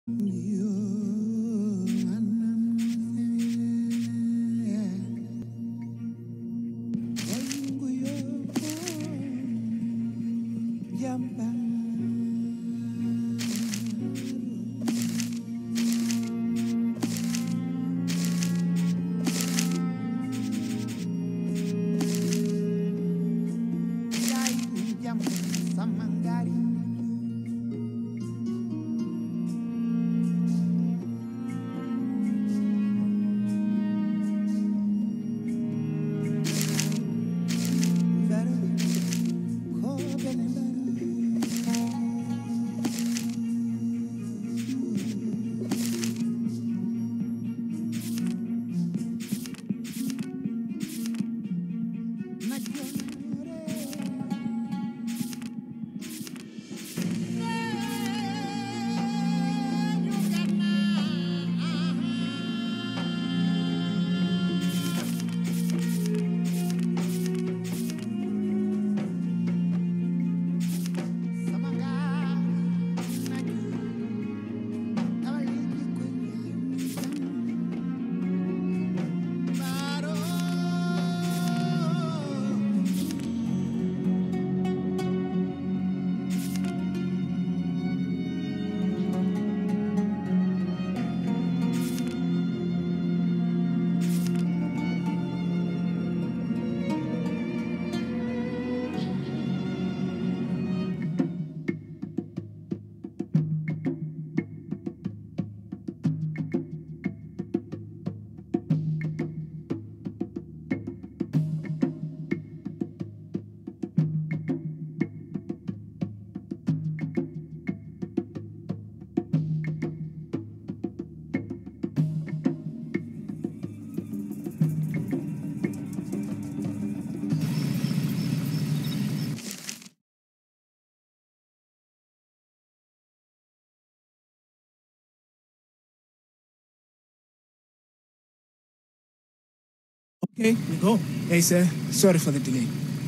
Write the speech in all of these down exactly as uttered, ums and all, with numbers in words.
Okay, we go. Hey, sir. Sorry for the delay.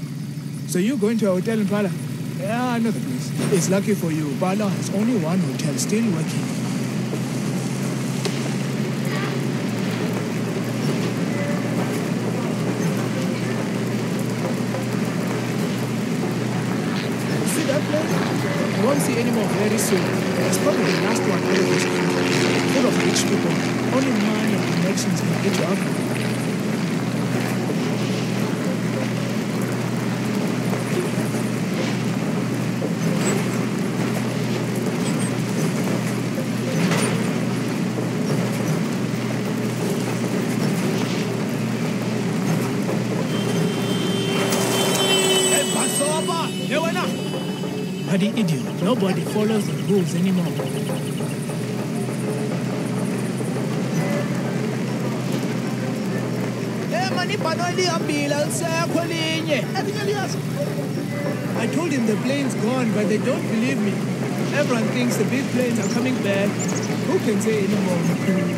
So you're going to a hotel in Pala? Yeah, I know the place. It's lucky for you. Pala has only one hotel still working. See that place? You won't see any more very soon. It's probably the last one out of this country. Full of rich people. Only money and connections can get you out. Bloody idiot. Nobody follows the rules anymore. I told him the plane's gone, but they don't believe me. Everyone thinks the big planes are coming back. Who can say anymore?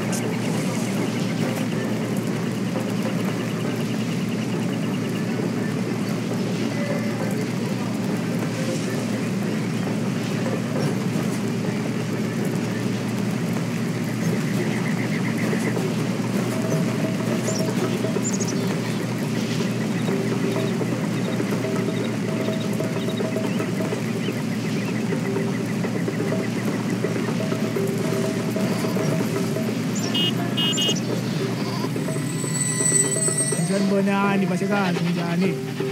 Sanibonani bahlekani njani?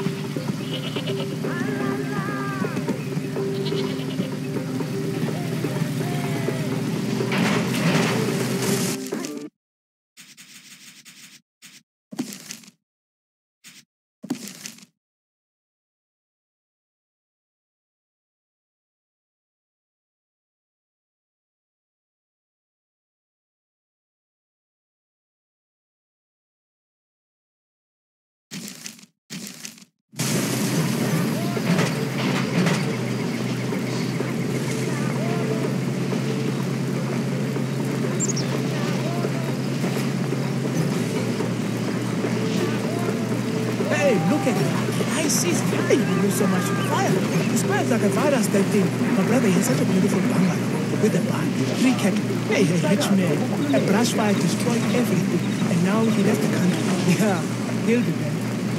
Look at it. The ice is flying. You lose so much fire. It spreads like a virus, that thing. My brother, he has such a beautiful bungalow. with a bar, three cattle, hey, a hitchman, a brush fire destroyed everything, and now he left the country. Yeah, he'll be back.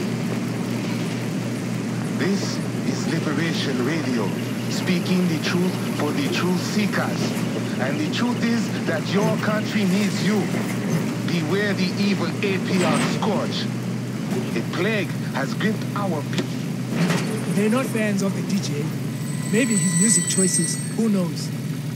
This is Liberation Radio, speaking the truth for the truth seekers. And the truth is that your country needs you. Beware the evil A P R scourge. A plague has gripped our people. They're not fans of the D J. Maybe his music choices, who knows?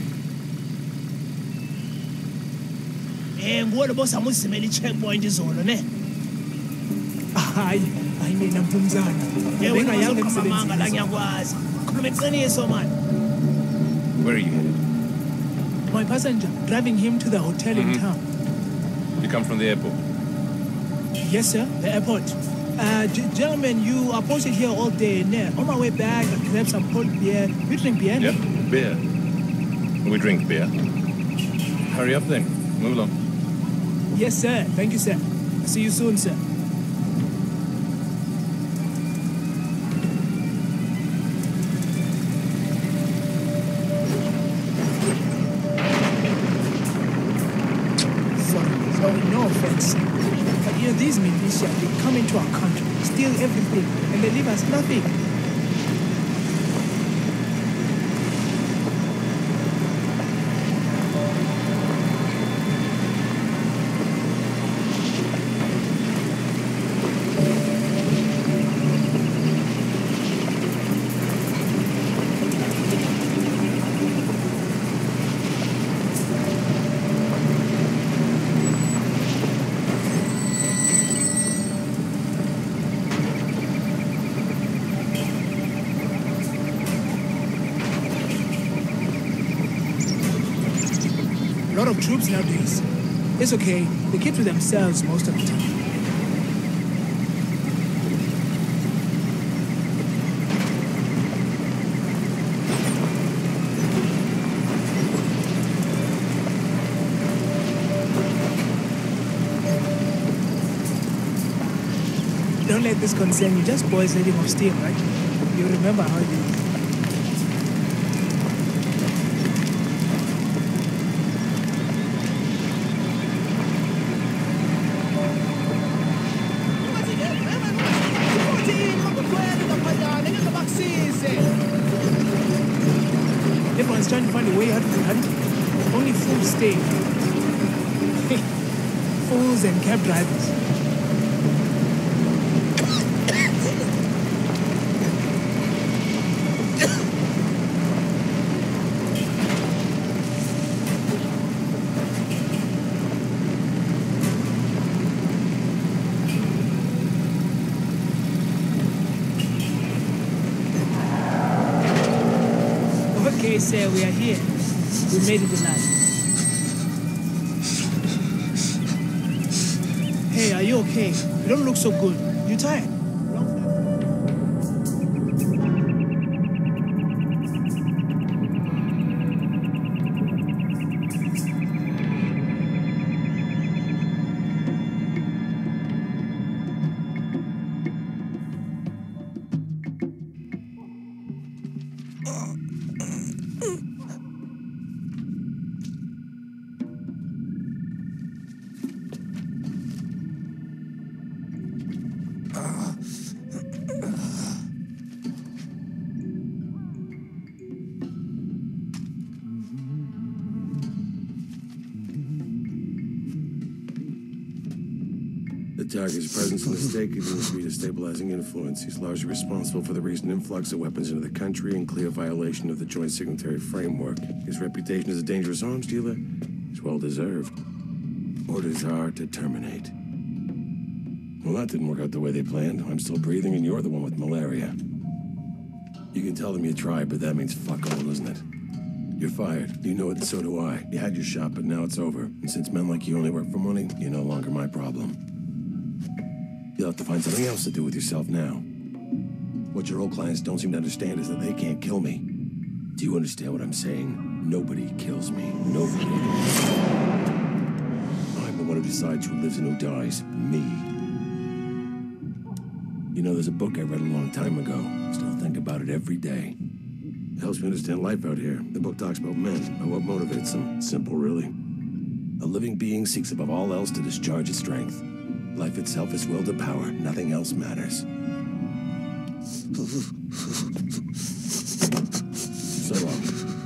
Eh, ngoba boss amusimela i-checkpoint izolo ne. Hayi, hayi mina mphumzana. Bengayanga emsebenzini la ngiyakwazi. Khuluma iqiniso man. Where are you headed? My passenger, driving him to the hotel mm-hmm. in town. You come from the airport? Yes, sir, the airport. Uh, gentlemen, you are posted here all day. On my way back, I grabbed some cold beer. You drink beer? Yep, beer. We drink beer. Hurry up then. Move along. Yes, sir. Thank you, sir. See you soon, sir. No offense. But you know, these militia, they come into our country, steal everything, and they leave us nothing. A lot of troops nowadays. It's okay. They keep to themselves most of the time. Don't let this concern you. Just boys letting off steam, right? You remember how you... Everyone's trying to find a way out of the country. Only fools stay. Fools and cab drivers. Okay, sir, we are here. We made it alive. Hey, are you okay? You don't look so good. You tired? The target's presence in the state continues to be a destabilizing influence. He's largely responsible for the recent influx of weapons into the country and clear violation of the Joint Signatory Framework. His reputation as a dangerous arms dealer is well deserved. Orders are to terminate. Well, that didn't work out the way they planned. I'm still breathing and you're the one with malaria. You can tell them you tried, but that means fuck all, doesn't it? You're fired. You know it, and so do I. You had your shot, but now it's over. And since men like you only work for money, you're no longer my problem. You'll have to find something else to do with yourself now. What your old clients don't seem to understand is that they can't kill me. Do you understand what I'm saying? Nobody kills me. Nobody. I'm the one who decides who lives and who dies. Me. You know, there's a book I read a long time ago. Still think about it every day. Helps me understand life out here. The book talks about men, about what motivates them. Simple, really. A living being seeks above all else to discharge its strength. Life itself is will to power. Nothing else matters. So long.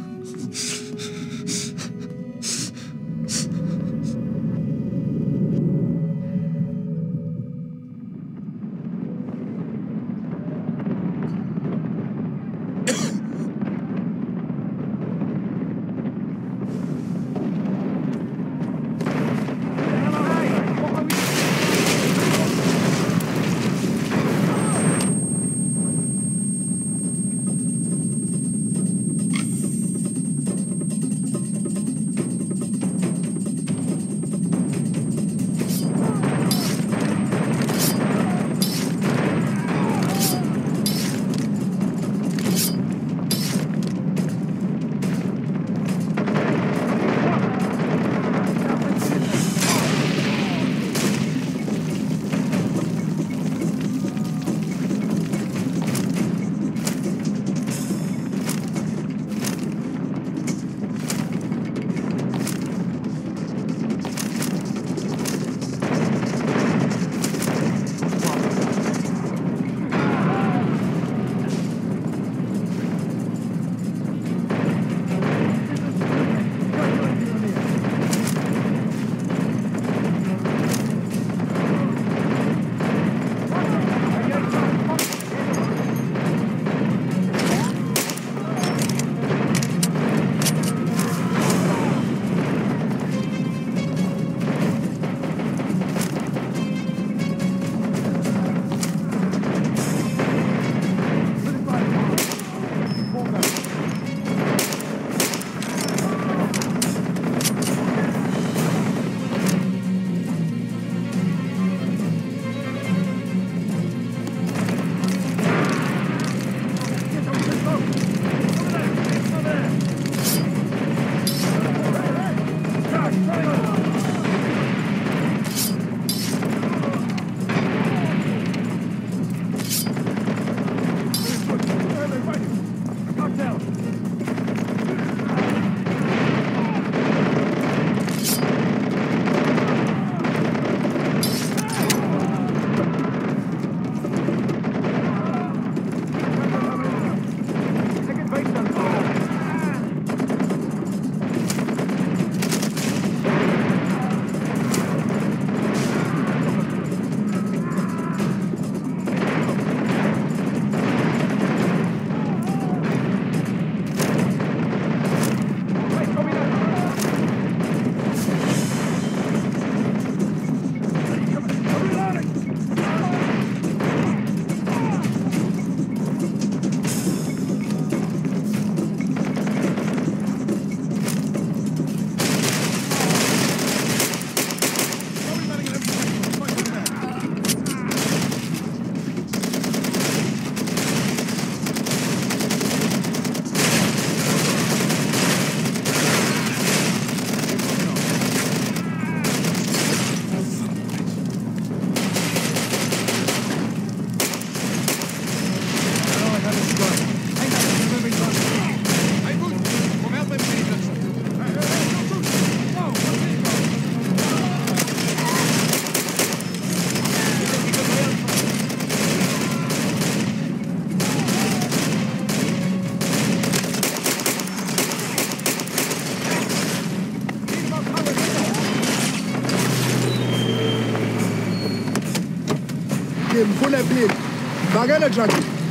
Mfuna plane. Bakela truck.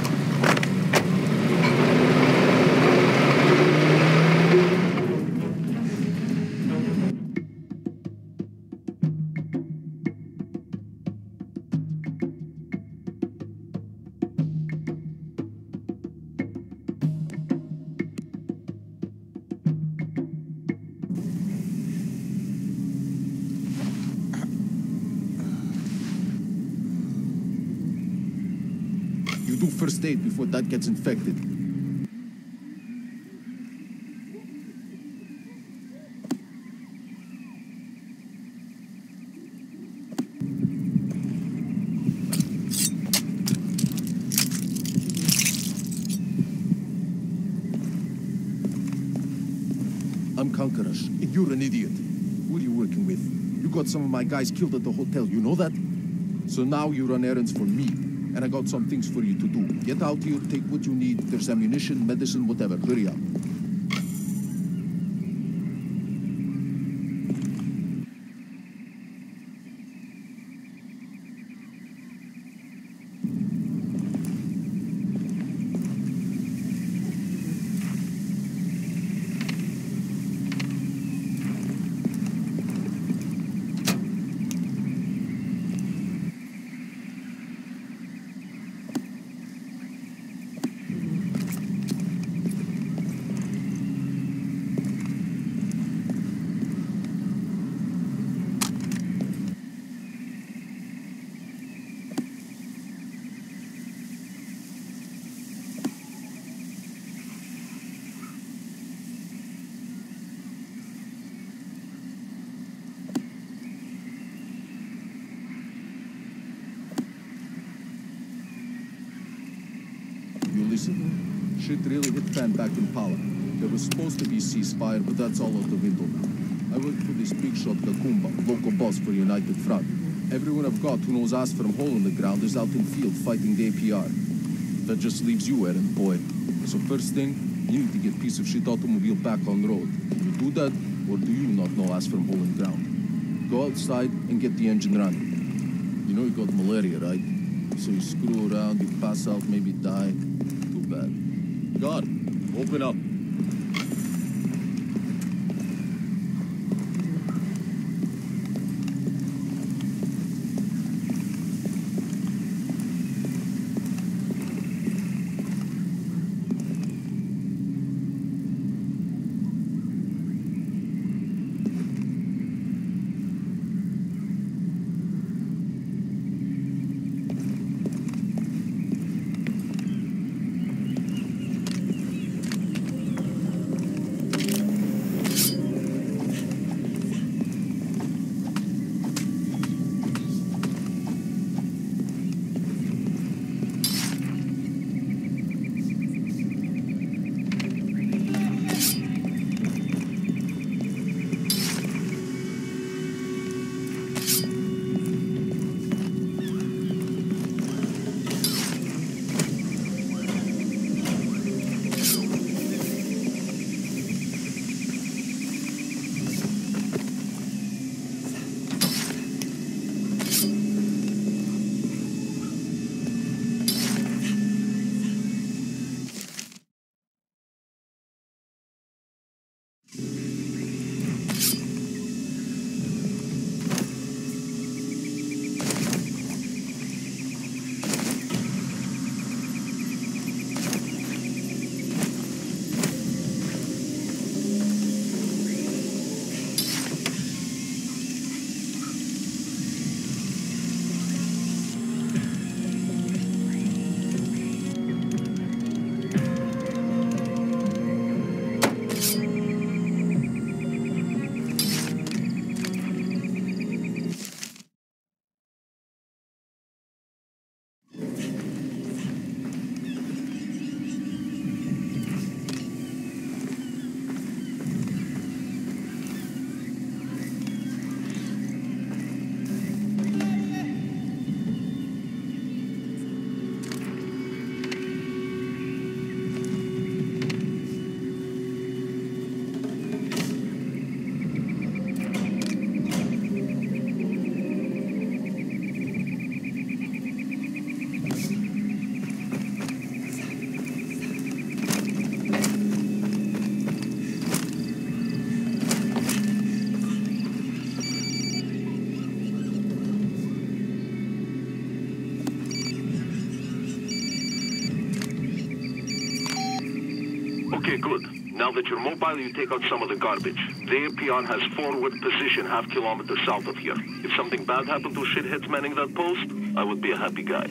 You do first aid before that gets infected. I'm Conquerors, and you're an idiot. Who are you working with? You got some of my guys killed at the hotel, you know that? So now you run errands for me, and I got some things for you to do. Get out here, take what you need. There's ammunition, medicine, whatever. Hurry up. You listen? Shit really hit fan back in Pala. There was supposed to be ceasefire, but that's all out the window now. I work for this big shot Gakumba, local boss for United Front. Everyone I've got who knows ass from hole in the ground is out in field fighting the A P R. That just leaves you, errand boy. So first thing, you need to get piece of shit automobile back on road. You do that, or do you not know ass from hole in ground? Go outside and get the engine running. You know you got malaria, right? So you screw around, you pass out, maybe die. Too bad. God, open up. Okay, good. Now that you're mobile, you take out some of the garbage. The A P R has forward position half kilometer south of here. If something bad happened to shitheads manning that post, I would be a happy guy.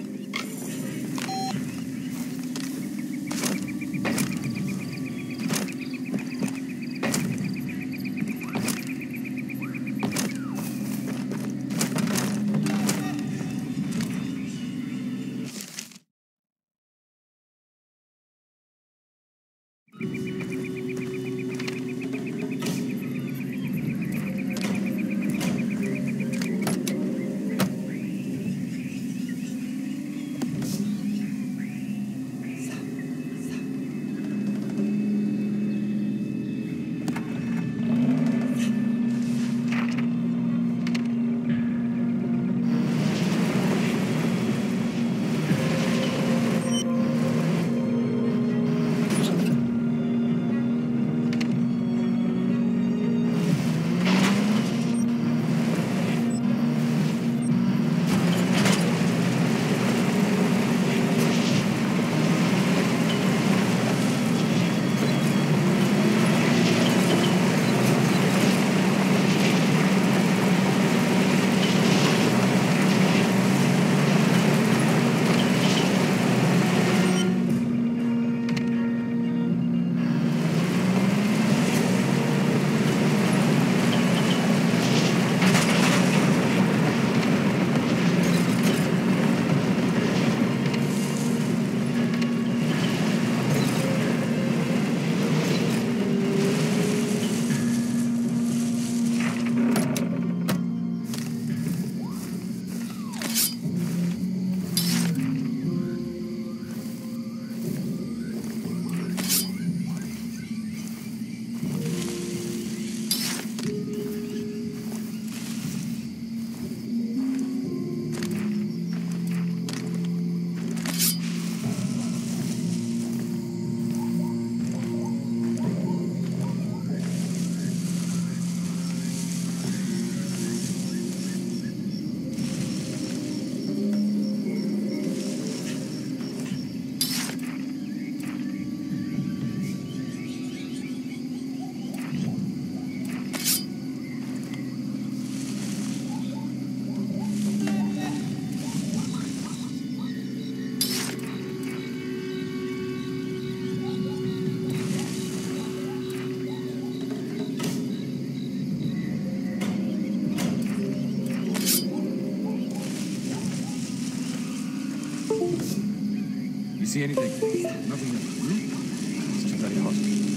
see anything? Nothing yet. Hmm? It's too very hot.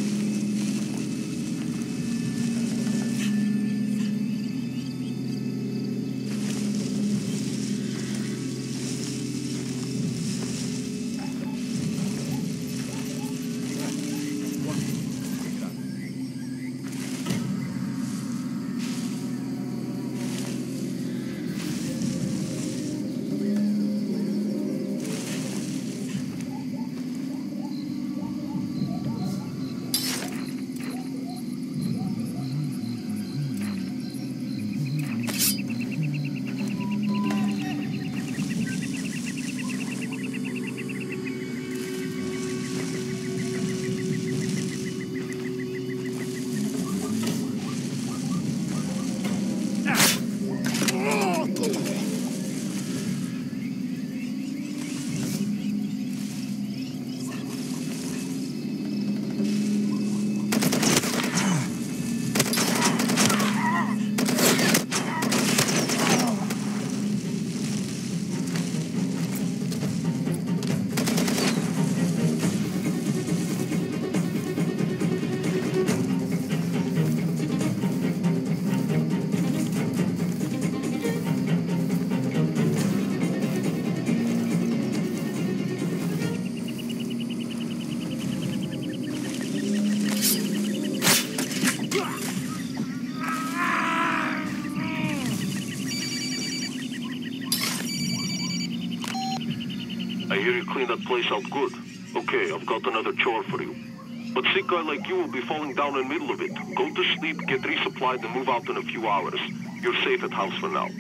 I hear you clean that place out good. Okay, I've got another chore for you. But sick guy like you will be falling down in the middle of it. Go to sleep, get resupplied, and move out in a few hours. You're safe at house for now.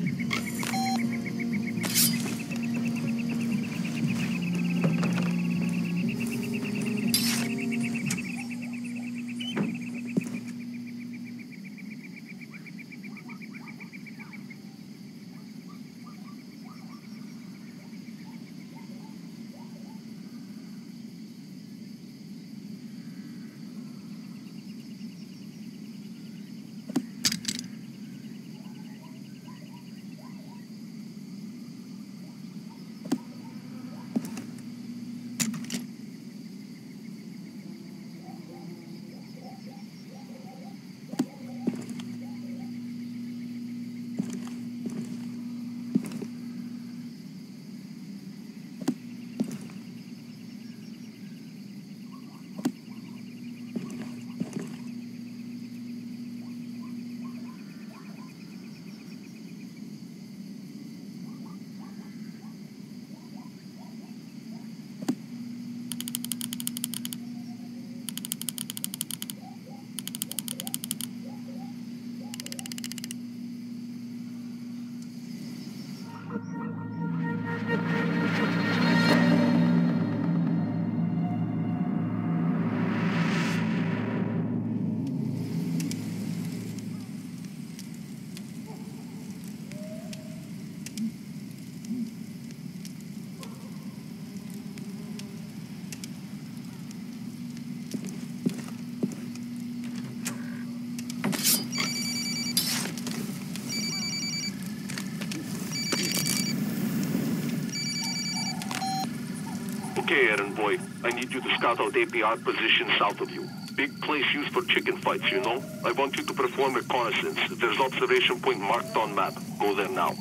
Okay, errand boy. I need you to scout out A P R position south of you. Big place used for chicken fights, you know? I want you to perform reconnaissance. There's observation point marked on map. Go there now.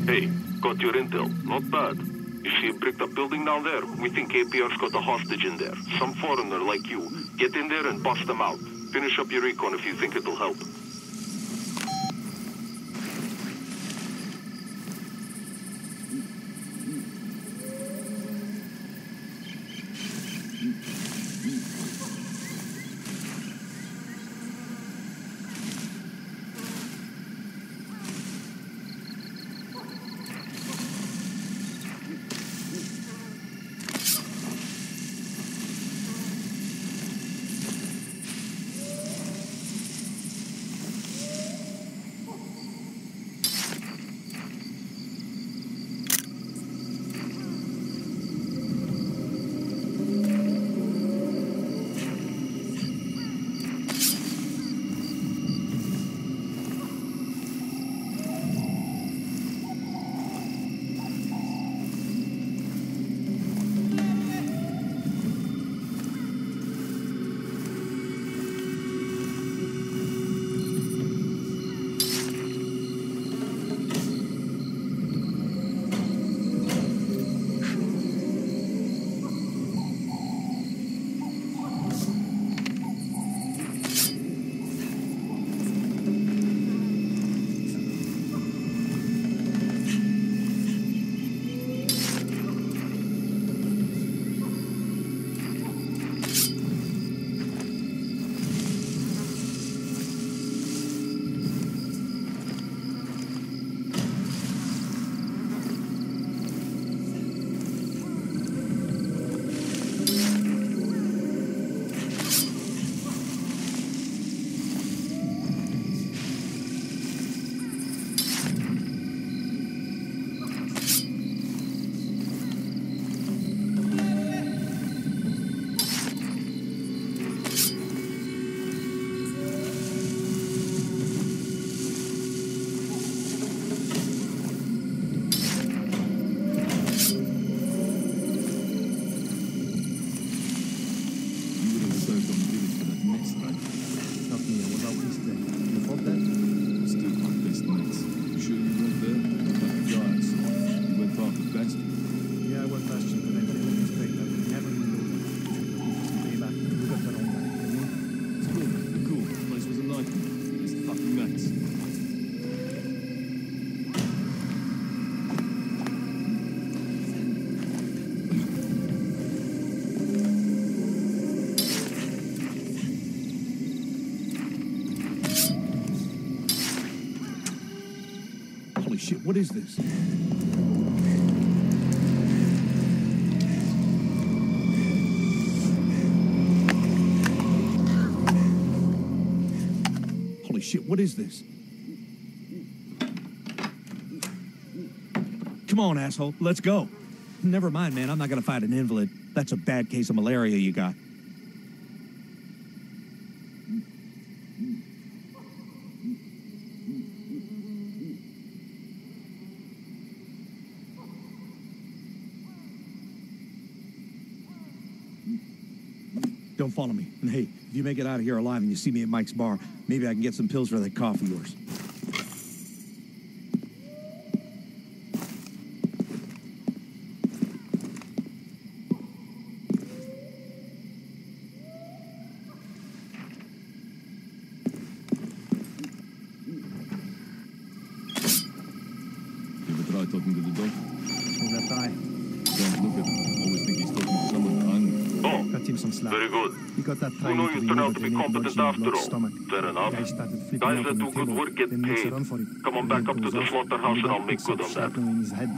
Hey, got your intel. Not bad. You see a bricked up building down there? We think A P R's got a hostage in there. Some foreigner like you. Get in there and bust them out. Finish up your recon if you think it'll help. Shit, what is this? Holy shit, what is this? Come on, asshole, let's go. Never mind, man, I'm not gonna fight an invalid. That's a bad case of malaria you got. Don't follow me. And hey, if you make it out of here alive and you see me at Mike's bar, maybe I can get some pills for that cough of yours. You ever try talking to the doctor? Hold that thigh. Don't look at him. Always think he's talking to someone behind me. Oh, Got him some slack. very good. He got that Who knew you turned out to be competent after all? Fair enough. Guys Guys that do good work get paid. Come on back up to the slaughterhouse and I'll make good on that. In his head.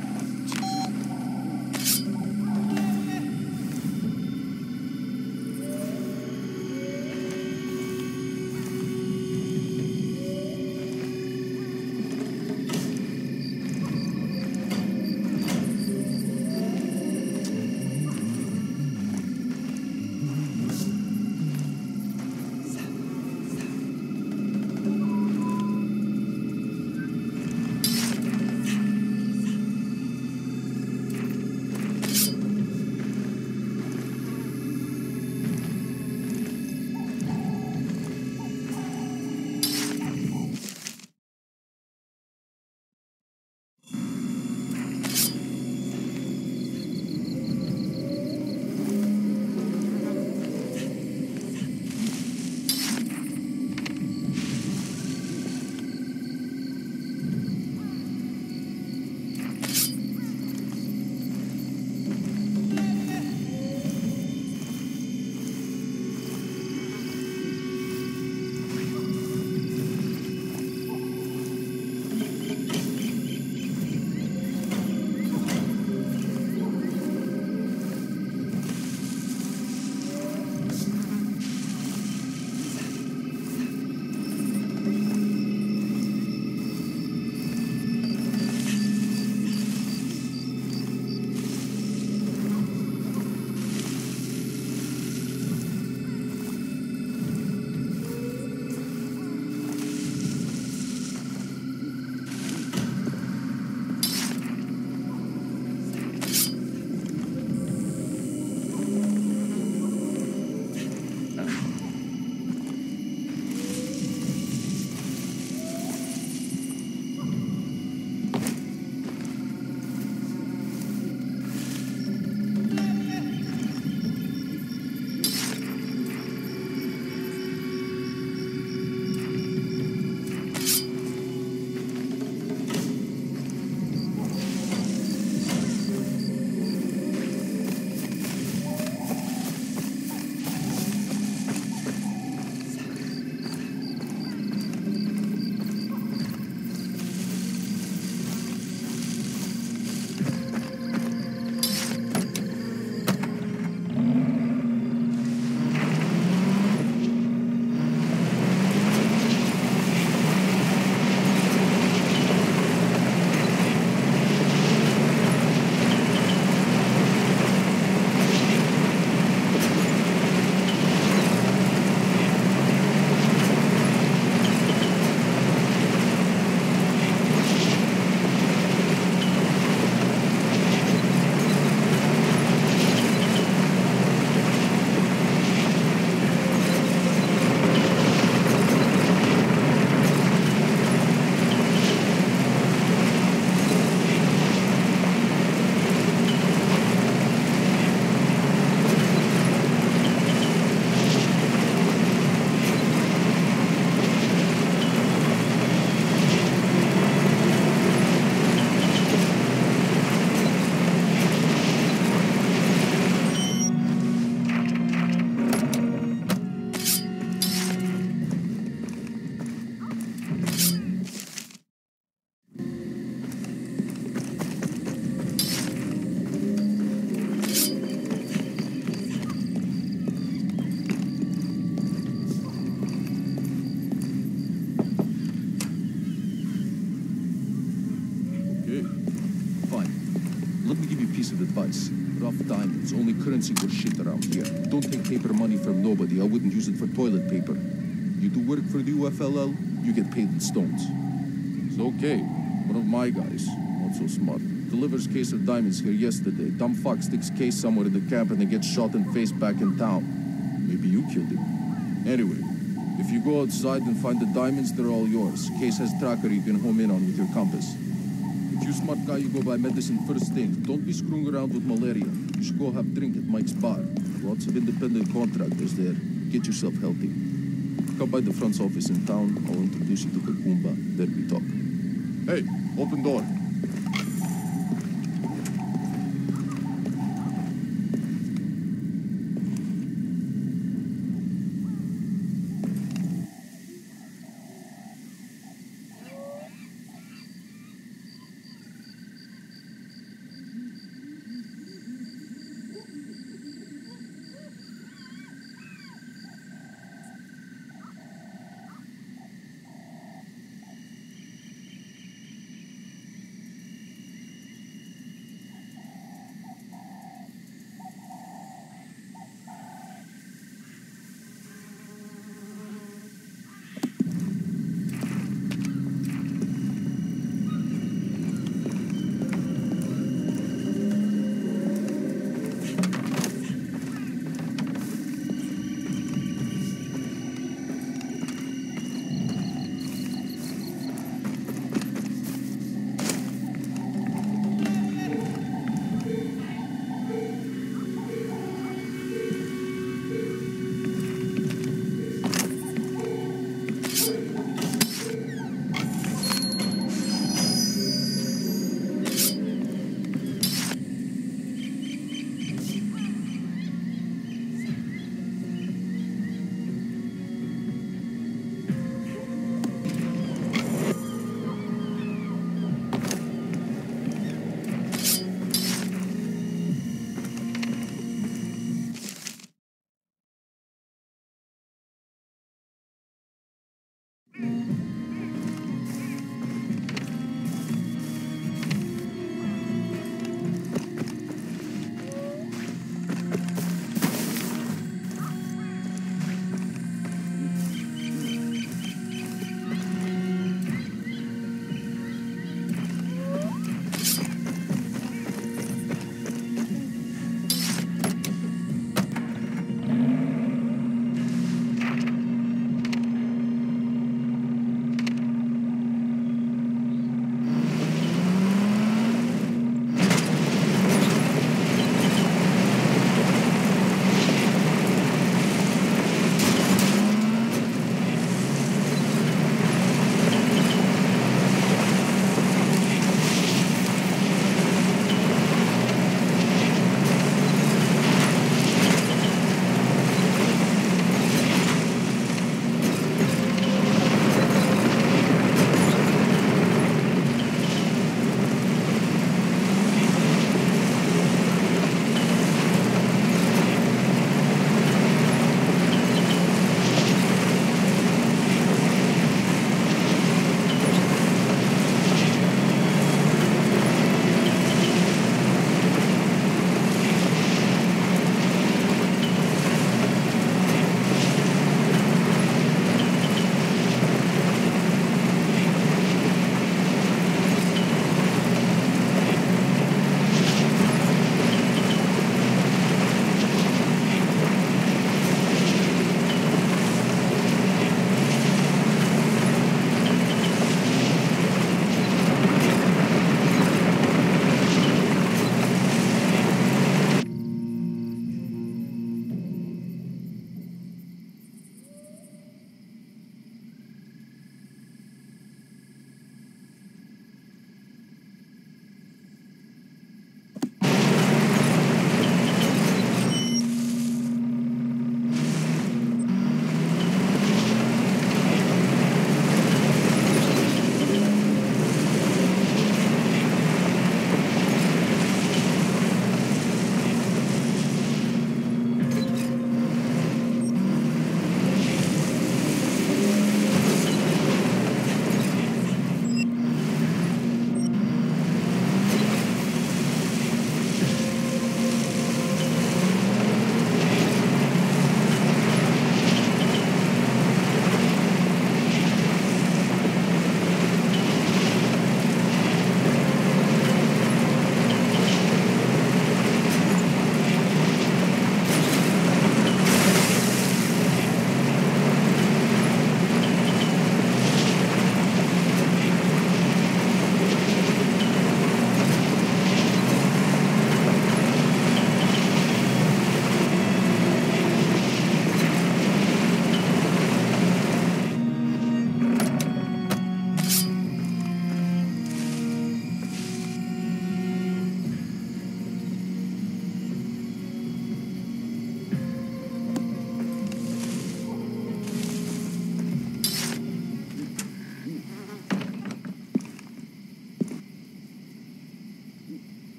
advice. Rough diamonds, only currency worth shit around here. Don't take paper money from nobody. I wouldn't use it for toilet paper. You do work for the U F L L, you get paid in stones. It's okay. One of my guys, not so smart, delivers case of diamonds here yesterday. Dumb fuck sticks case somewhere in the camp and then gets shot in face back in town. Maybe you killed him. Anyway, if you go outside and find the diamonds, they're all yours. Case has tracker you can home in on with your compass. If you smart guy, you go buy medicine first thing. Don't be screwing around with malaria. You should go have drink at Mike's bar. Lots of independent contractors there. Get yourself healthy. Come by the front office in town. I'll introduce you to Kakumba. There we talk. Hey, open door.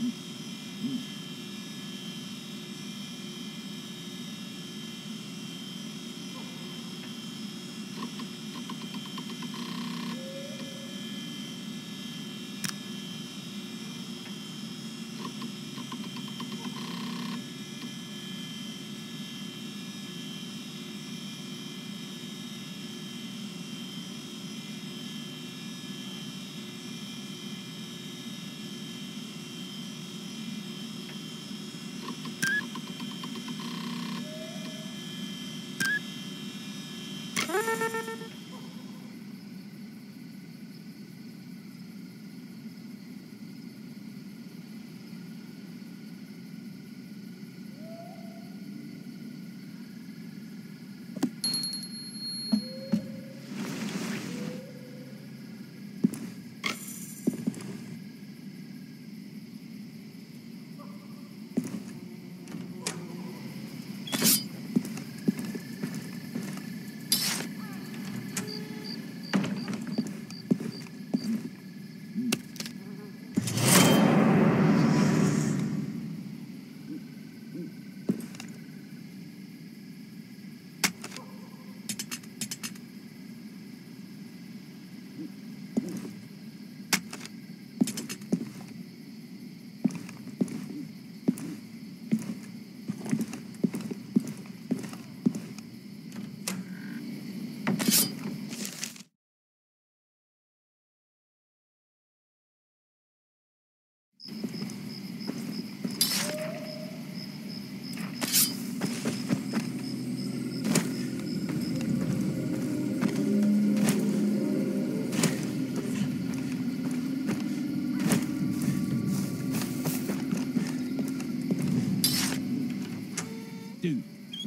Dude.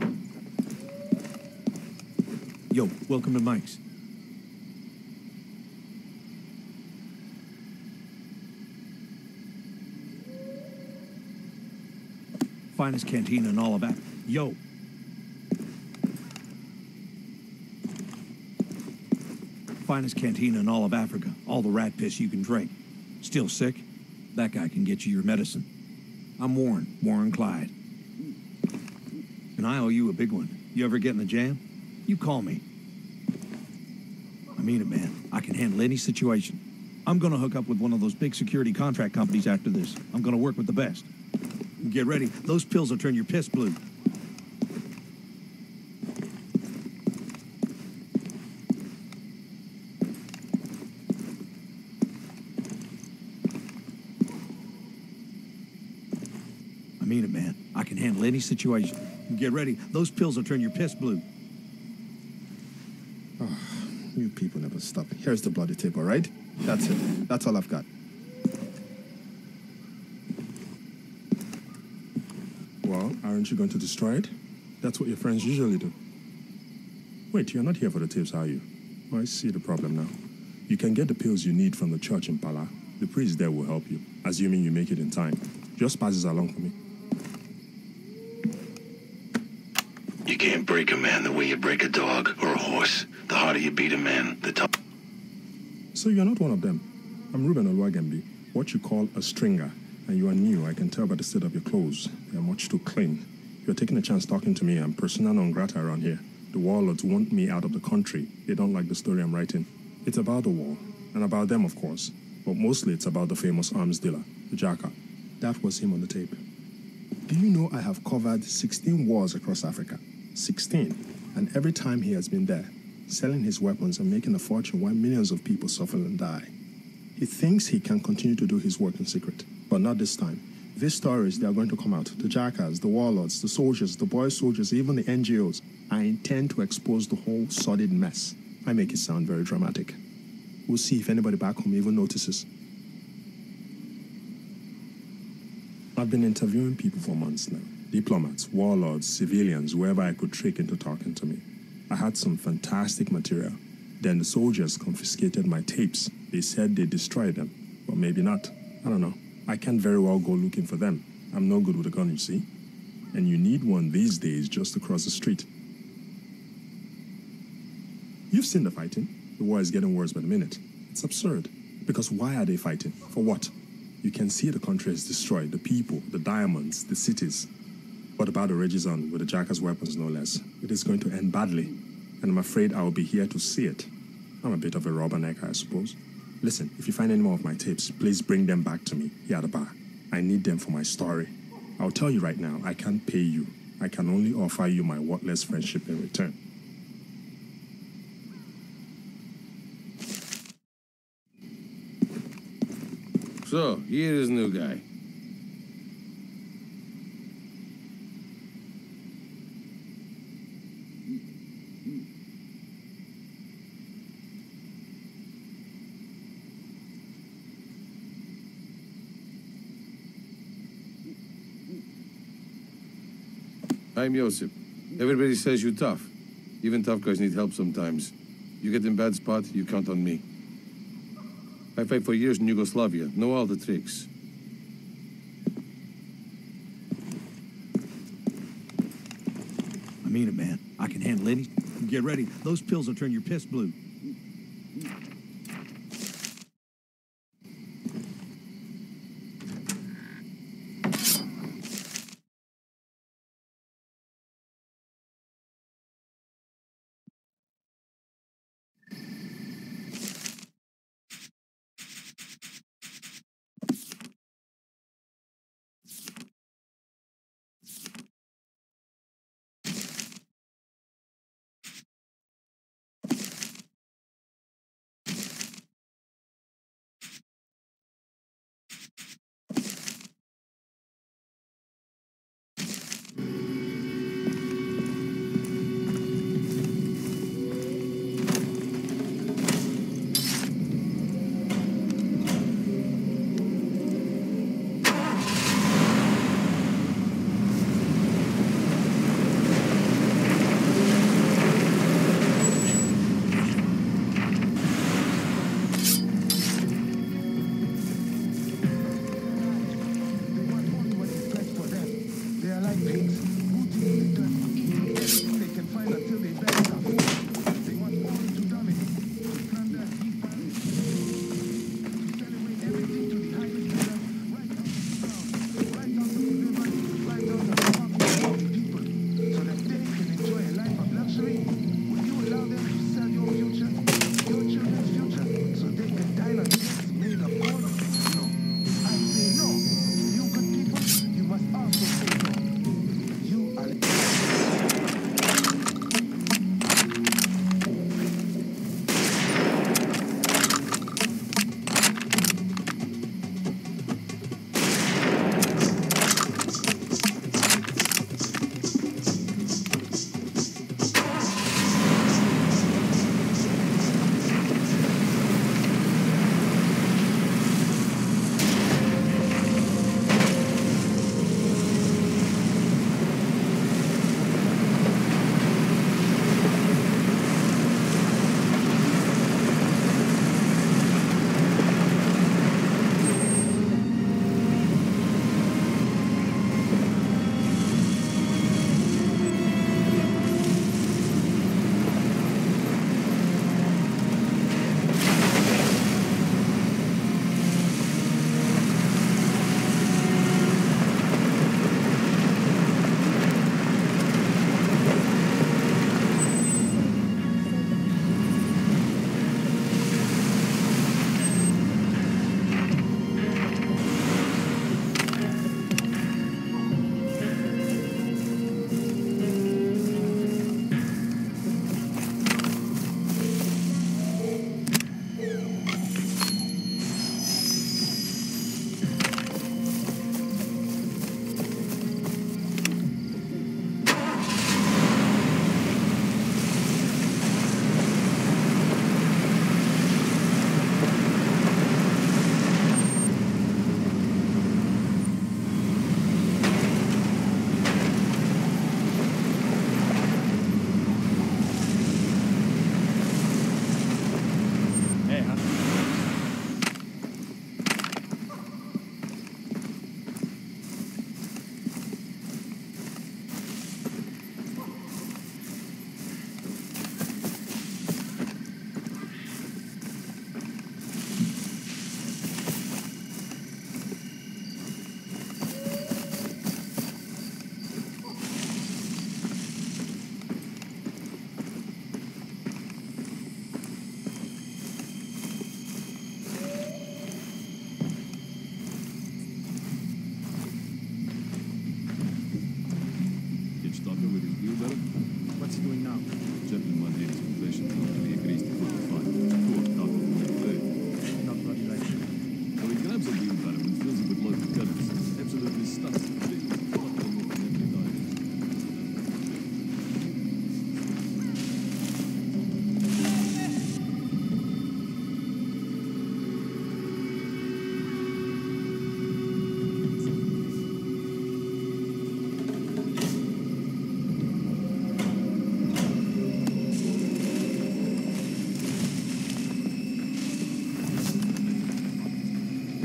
Yo, welcome to Mike's. Finest cantina in all of that. Yo. Finest cantina in all of Africa. All the rat piss you can drink. Still sick? That guy can get you your medicine. I'm Warren, Warren Clyde. And I owe you a big one. You ever get in the jam? You call me. I mean it, man. I can handle any situation. I'm gonna hook up with one of those big security contract companies after this. I'm gonna work with the best. Get ready. Those pills will turn your piss blue. I mean it, man. I can handle any situation. Get ready. Those pills will turn your piss blue. Oh, you people never stop. Here's the bloody tape, all right? That's it. That's all I've got. Well, aren't you going to destroy it? That's what your friends usually do. Wait, you're not here for the tapes, are you? Oh, I see the problem now. You can get the pills you need from the church in Pala. The priest there will help you, assuming you make it in time. Just pass this along for me. You can't break a man the way you break a dog or a horse. The harder you beat a man, the tougher. So you're not one of them. I'm Ruben Oluwagembe, what you call a stringer. And you are new, I can tell by the state of your clothes. They are much too clean. You're taking a chance talking to me. I'm persona non grata around here. The warlords want me out of the country. They don't like the story I'm writing. It's about the war, and about them, of course. But mostly it's about the famous arms dealer, the Jaka. That was him on the tape. Do you know I have covered sixteen wars across Africa? sixteen. And every time he has been there, selling his weapons and making a fortune while millions of people suffer and die. He thinks he can continue to do his work in secret. But not this time. These stories, they are going to come out. The Jackals, the warlords, the soldiers, the boy soldiers, even the N G Os. I intend to expose the whole sordid mess. I make it sound very dramatic. We'll see if anybody back home even notices. I've been interviewing people for months now. Diplomats, warlords, civilians, whoever I could trick into talking to me. I had some fantastic material. Then the soldiers confiscated my tapes. They said they destroyed them. But maybe not. I don't know. I can't very well go looking for them. I'm no good with a gun, you see. And you need one these days just across the street. You've seen the fighting. The war is getting worse by the minute. It's absurd. Because why are they fighting? For what? You can see the country is destroyed, the people, the diamonds, the cities. What about the Regizon with the Jackass weapons, no less? It is going to end badly, and I'm afraid I will be here to see it. I'm a bit of a rubberneck, I suppose. Listen, if you find any more of my tapes, please bring them back to me here at the bar. I need them for my story. I'll tell you right now, I can't pay you. I can only offer you my worthless friendship in return. So, here is new guy. I'm Yosip. Everybody says you're tough. Even tough guys need help sometimes. You get in bad spot, you count on me. I fight for years in Yugoslavia, know all the tricks. I mean it, man. I can handle any. Get ready. Those pills will turn your piss blue.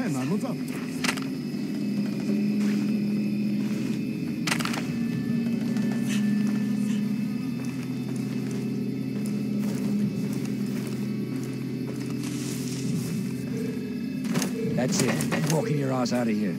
Hang on, what's up? That's it. Walking your ass out of here.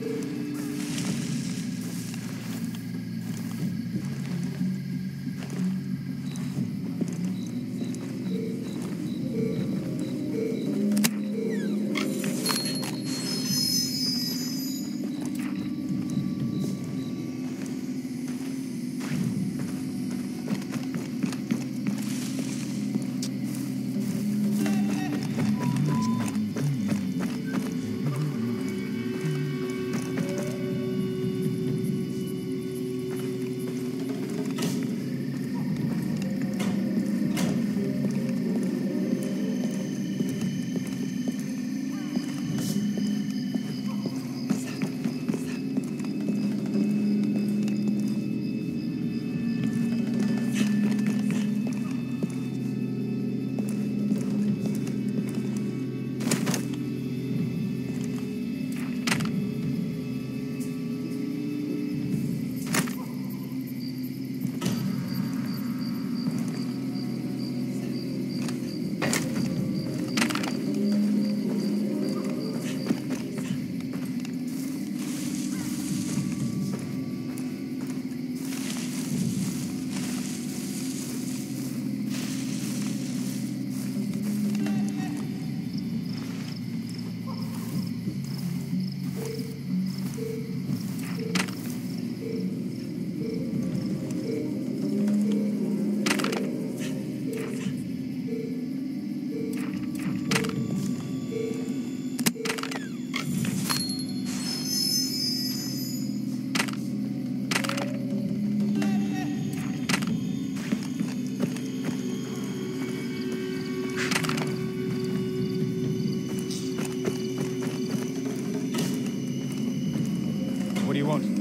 What do you want?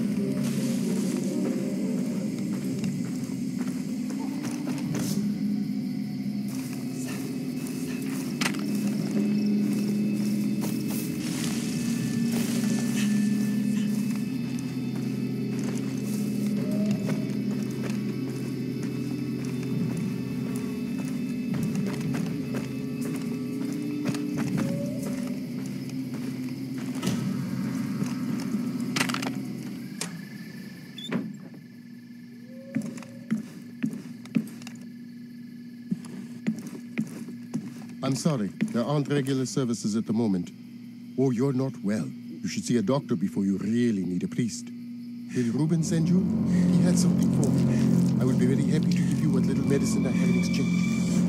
I'm sorry, there aren't regular services at the moment. Oh, you're not well. You should see a doctor before you really need a priest. Did Ruben send you? He had something for me. I would be very happy to give you what little medicine I have in exchange.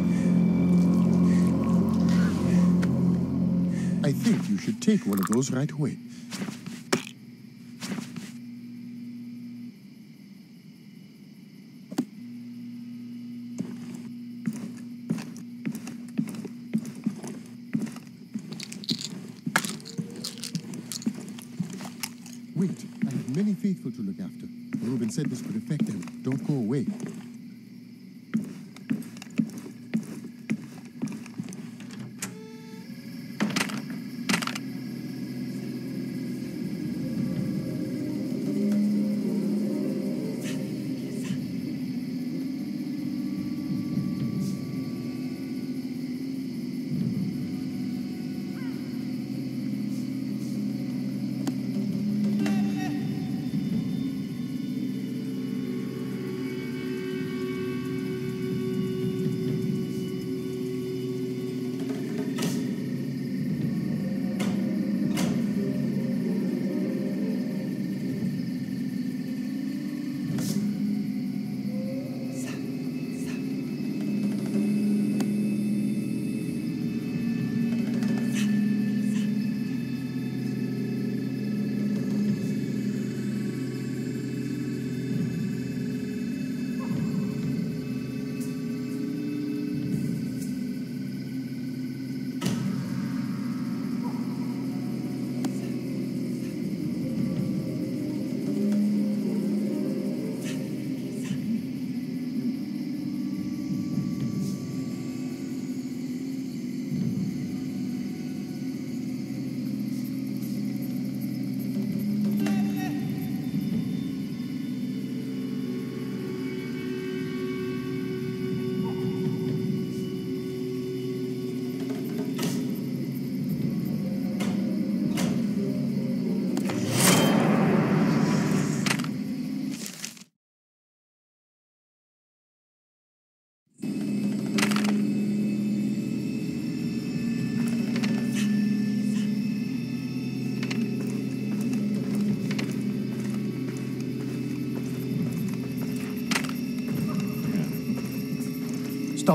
I think you should take one of those right away. Wait, I have many faithful to look after. Ruben said this could affect them. Don't go away.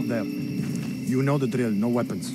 Stop there. You know the drill, no weapons.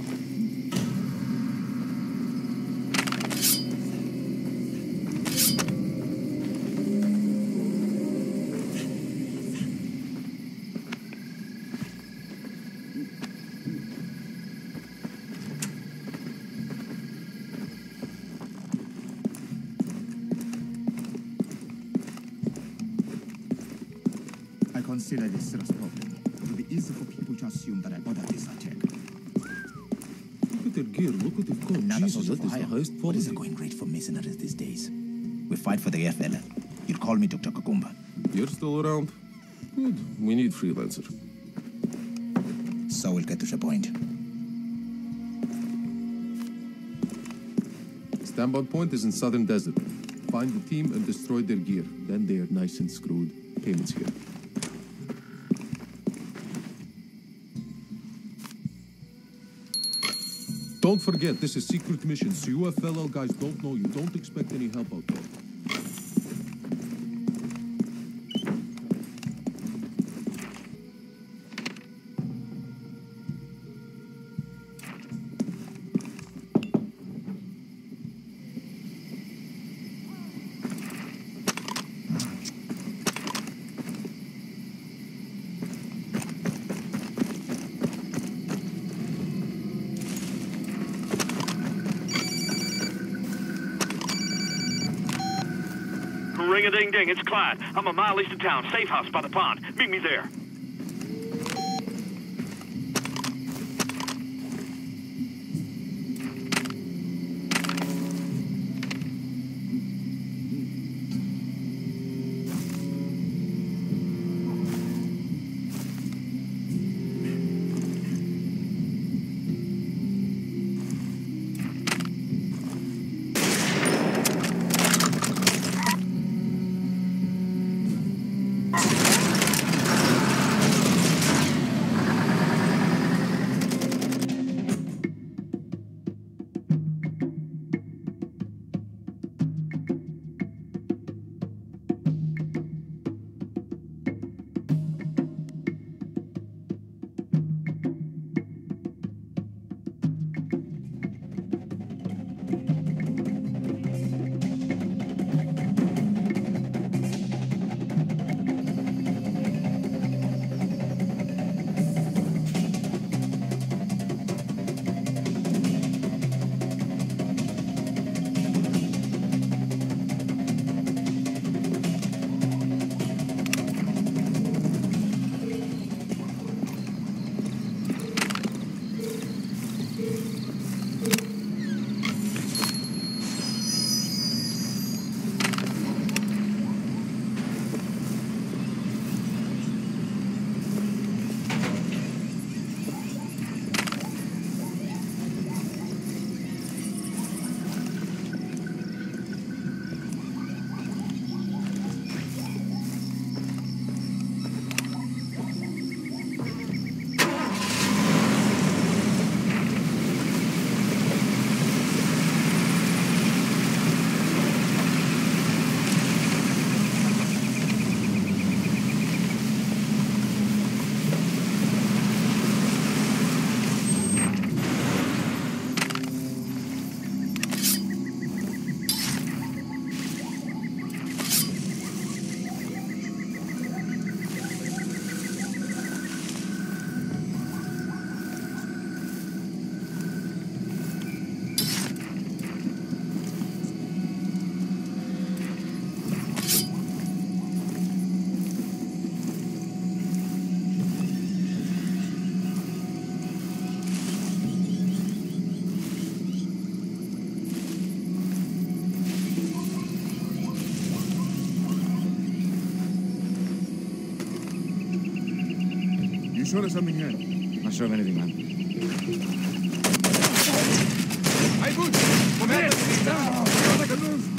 I consider this serious problem. It will be easy for people to assume that I ordered this attack. Look at their gear, look what they've got. Another Jesus, soldier that for is the hire. highest What quality. is the going rate for mercenaries these days? We fight for the F L. You'll call me Doctor Kakumba. You're still around? Good. We need freelancer. So we'll get to the point. Standby point is in Southern Desert. Find the team and destroy their gear. Then they are nice and screwed. Payments here. Don't forget, this is secret mission, so you F L L guys don't know you. Don't expect any help out there. Ring-a-ding-ding, it's Clyde. I'm a mile east of town, safe house by the pond. Meet me there. sure there's something here? Not sure of anything, man. Hey, Boots! Come here! Down! Make a move!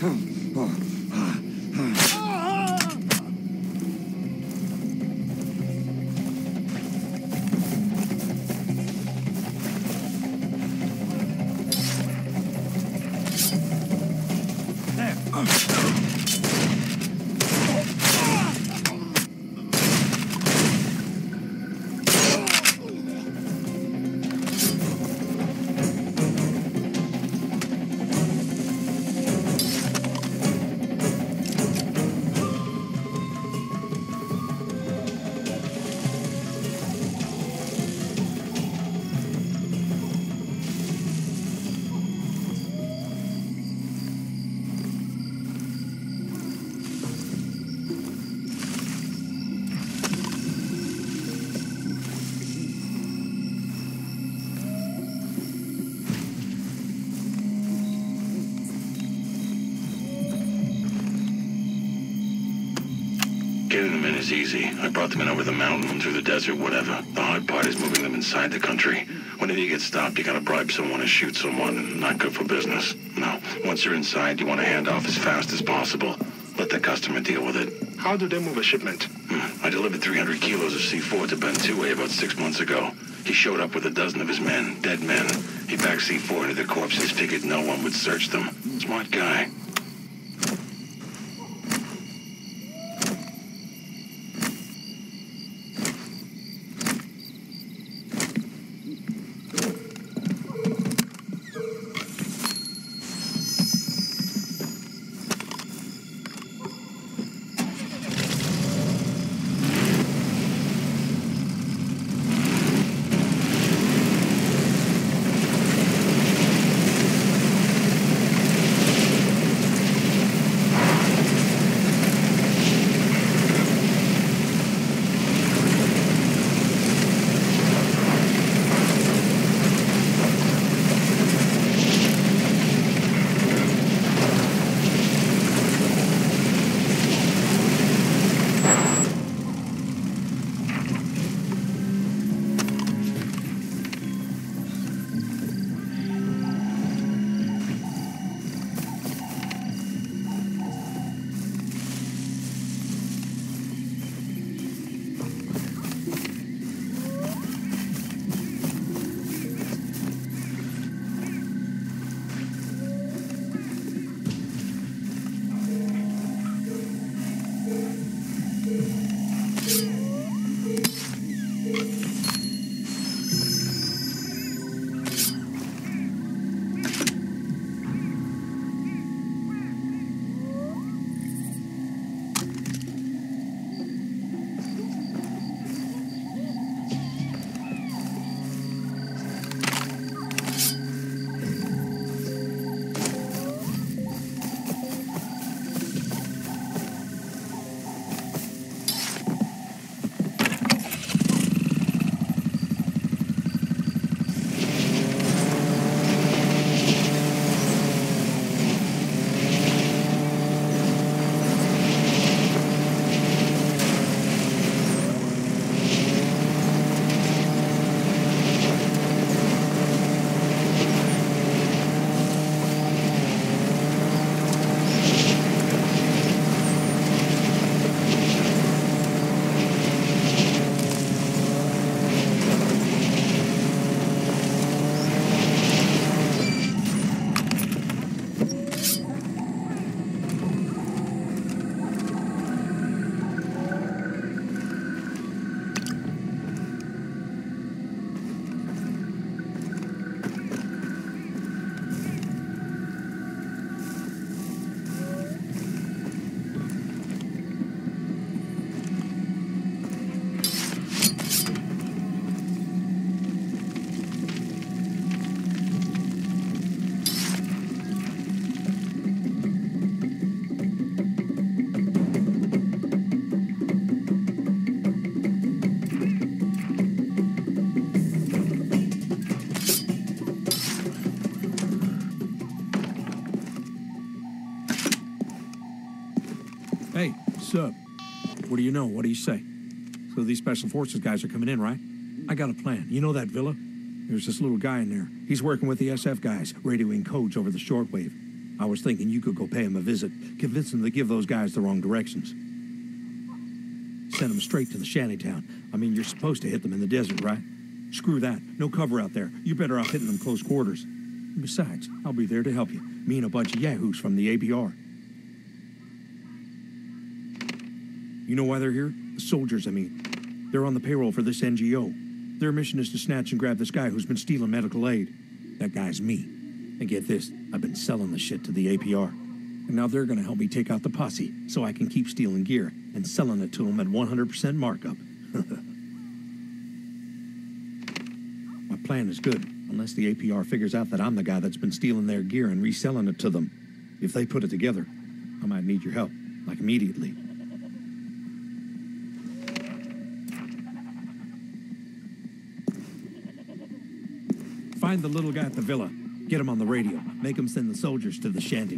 Getting them in is easy. I brought them in over the mountain, through the desert, whatever. The hard part is moving them inside the country. Whenever you get stopped, you gotta bribe someone and shoot someone. Not good for business. No. Once you're inside, you want to hand off as fast as possible. Let the customer deal with it. How do they move a shipment? Hmm. I delivered three hundred kilos of C four to Ben Two-Way about six months ago. He showed up with a dozen of his men, dead men. He backed C four into their corpses, figured no one would search them. Smart guy. Hey, sup? What do you know? What do you say? So these Special Forces guys are coming in, right? I got a plan. You know that villa? There's this little guy in there. He's working with the S F guys, radioing codes over the shortwave. I was thinking you could go pay him a visit, convince him to give those guys the wrong directions. Send them straight to the shantytown. I mean, you're supposed to hit them in the desert, right? Screw that. No cover out there. You're better off hitting them close quarters. And besides, I'll be there to help you. Me and a bunch of yahoos from the A B R. You know why they're here? The soldiers, I mean. They're on the payroll for this N G O. Their mission is to snatch and grab this guy who's been stealing medical aid. That guy's me. And get this, I've been selling the shit to the A P R. And now they're gonna help me take out the posse so I can keep stealing gear and selling it to them at one hundred percent markup. My plan is good, unless the A P R figures out that I'm the guy that's been stealing their gear and reselling it to them. If they put it together, I might need your help, like immediately. Find the little guy at the villa. Get him on the radio. Make him send the soldiers to the shanty.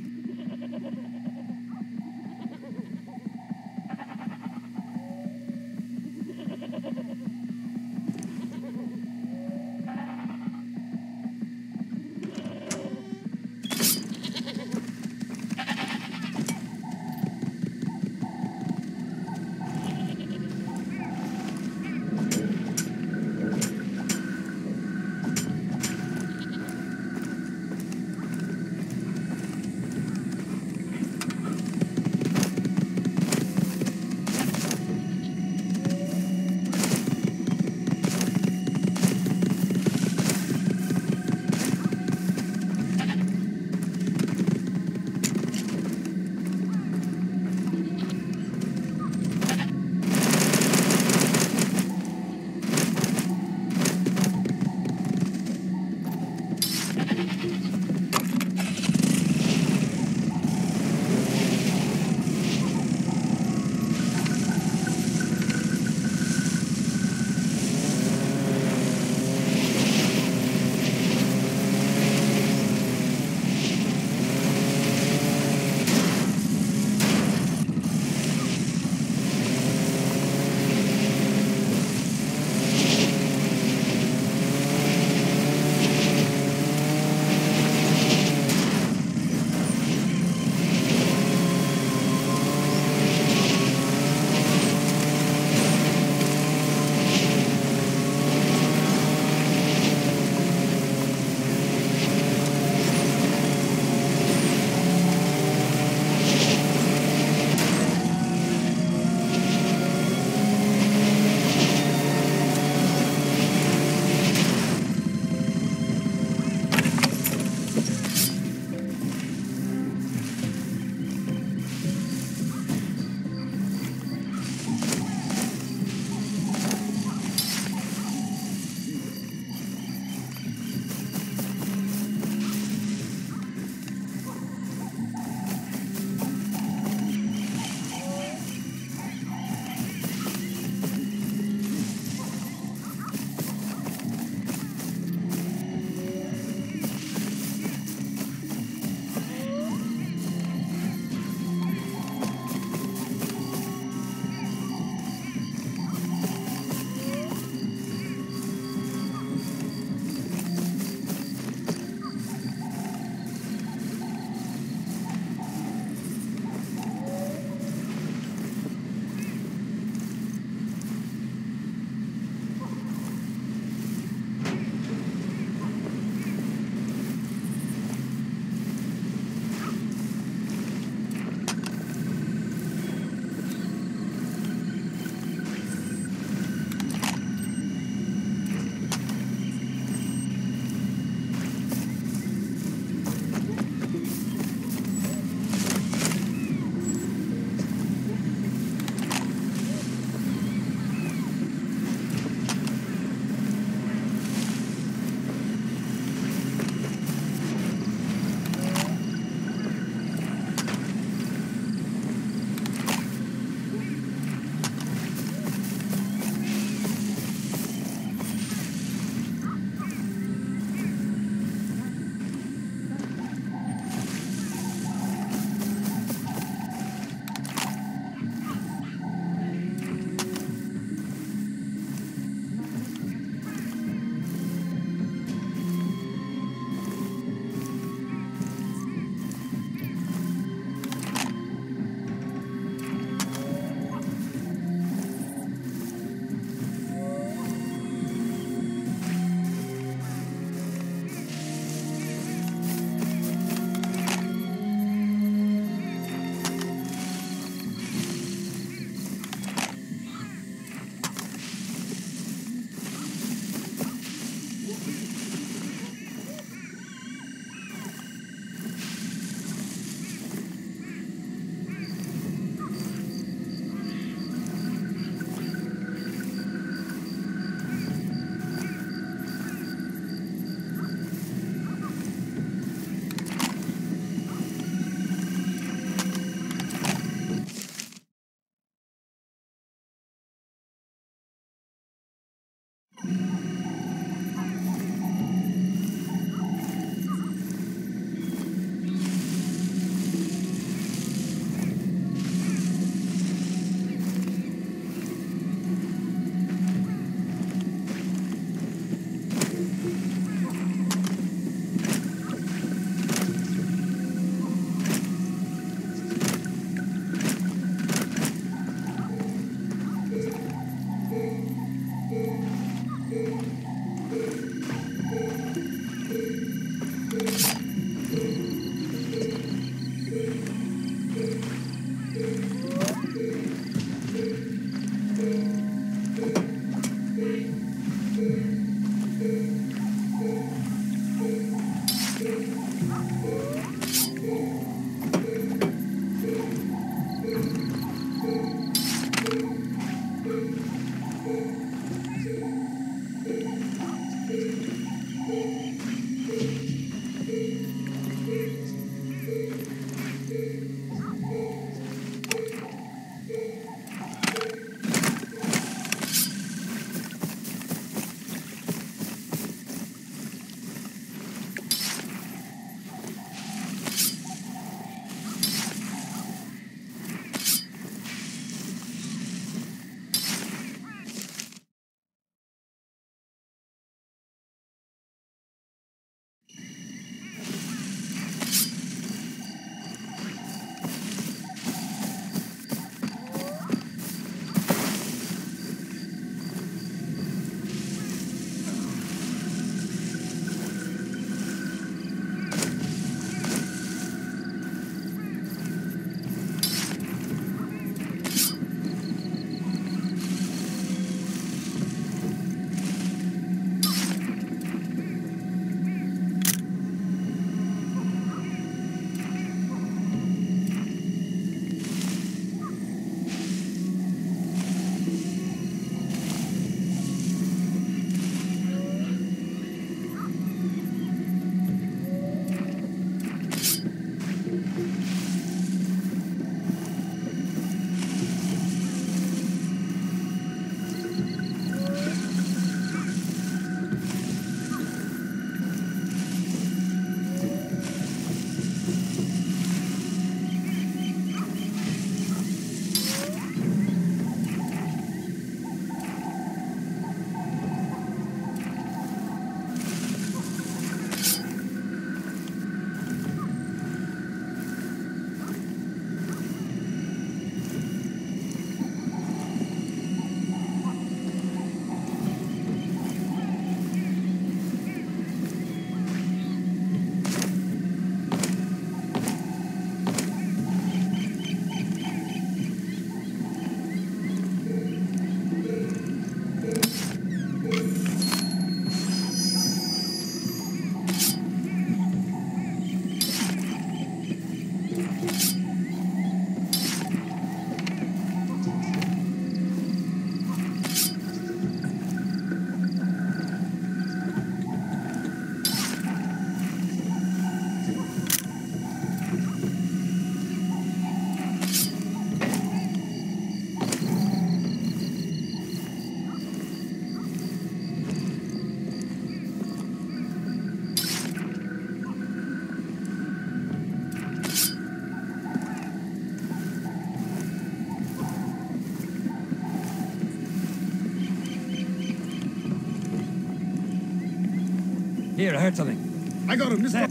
Here, I heard something. I got him. This There.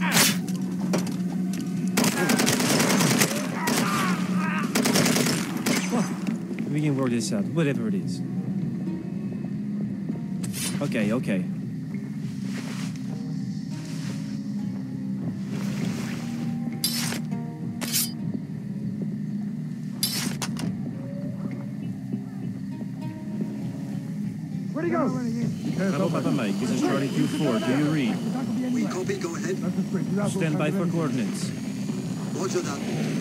We can work this out, whatever it is. Okay, okay. Where'd he go? Hello, Papa Mike. This is Charlie Q four. Do you read? We copy. Go ahead. Stand by for coordinates. Roger that.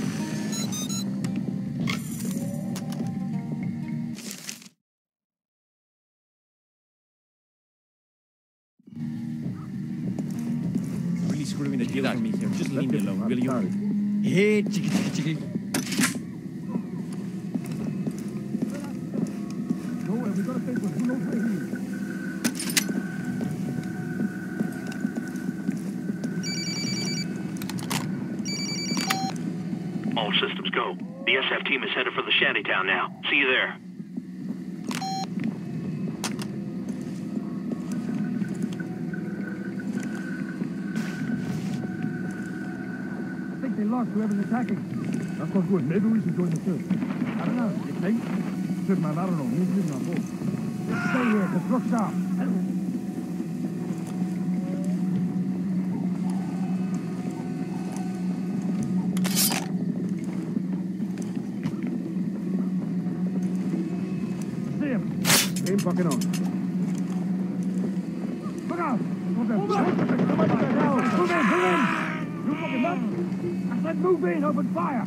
Really screwing the deal for me here. Just leave me alone, will you? Hey, chicky, chicky, chicky. We got a paper. Who knows where he is? All systems go. The S F team is headed for the shantytown now. See you there. I think they lost whoever's attacking. That's not good. Maybe we should join the search. I don't know. You think? Shit, man, I don't know. He's living on board. Let's stay here. Let's look sharp. See him. Ain't fucking on. Look out! Move in! Move in! Move in! You fucking nuts! I said move in! Open fire!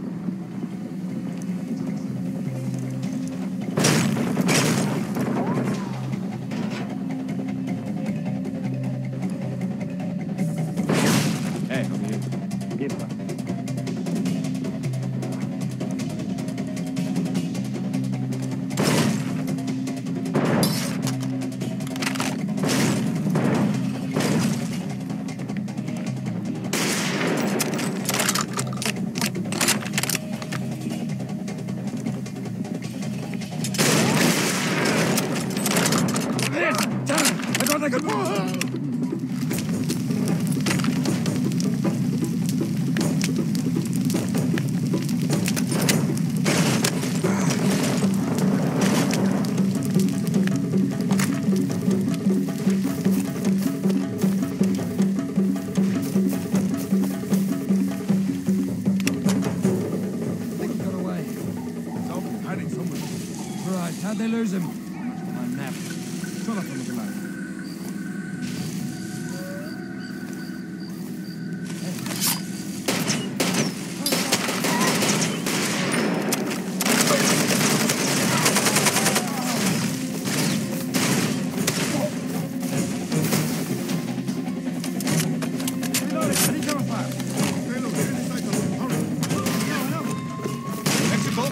How'd they lose him? My nap. Shut up and look alive.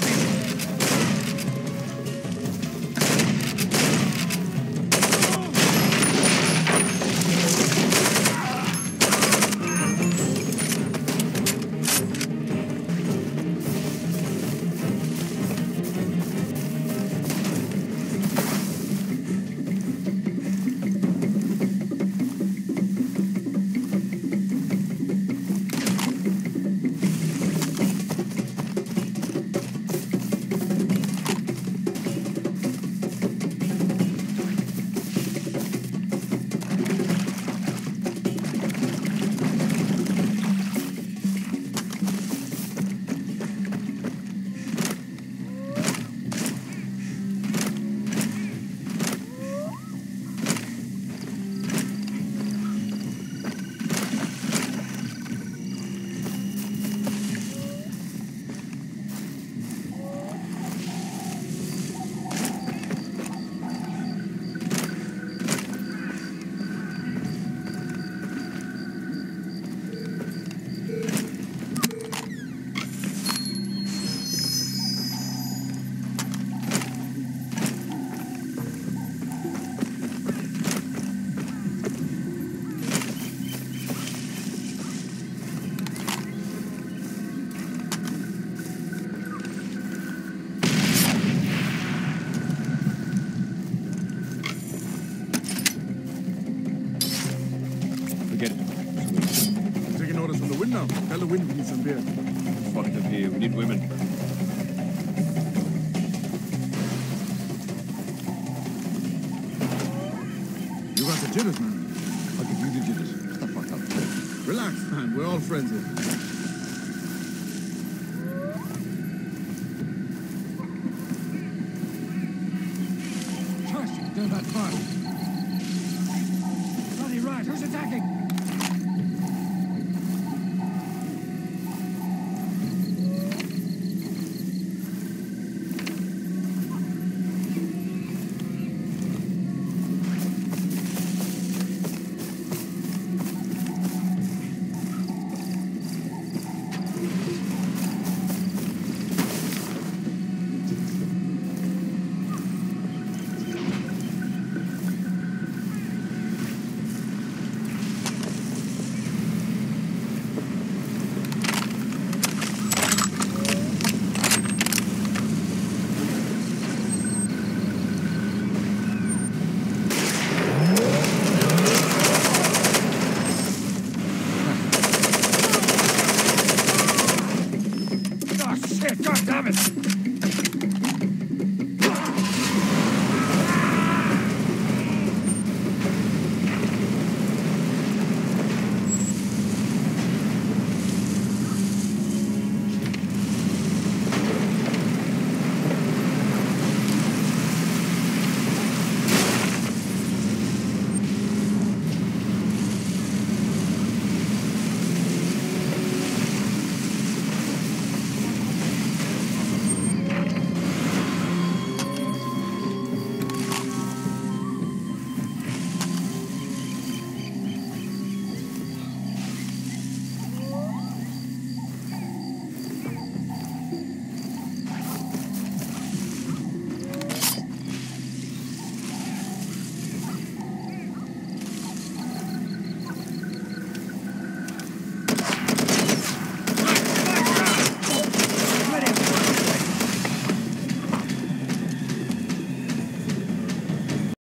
Exit both. now. Tell the wind we need some beer. Funny to hear. We need women. You got the jitters, man. I'll give you the jitters. Shut the fuck up. Relax, man. We're all friends here. Trust, they're that far. Bloody right. Who's attacking? God damn it!